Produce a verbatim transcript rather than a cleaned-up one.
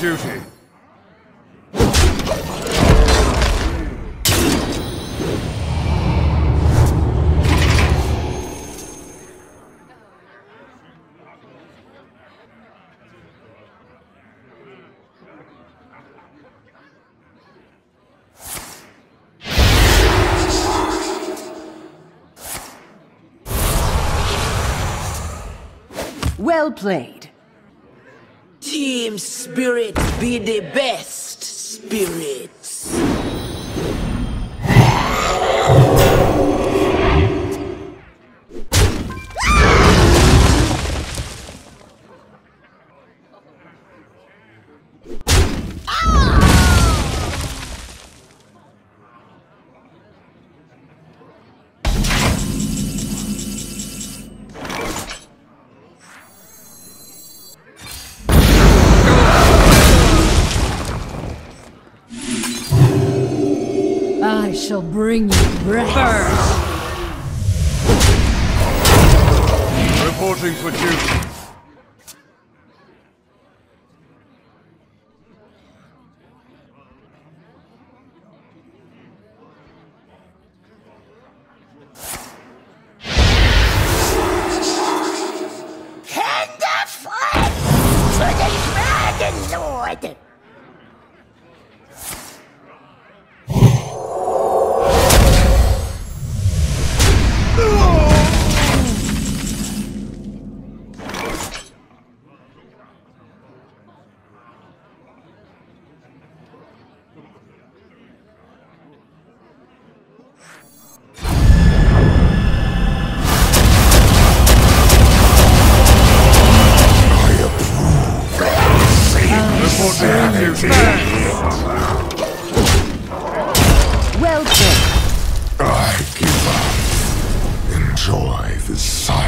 duty. Well played. Team spirit be the best spirits. I shall bring you breath. Reporting for duty. Tender fight for the Dragon Lord! Well played. I give up. Enjoy the silence.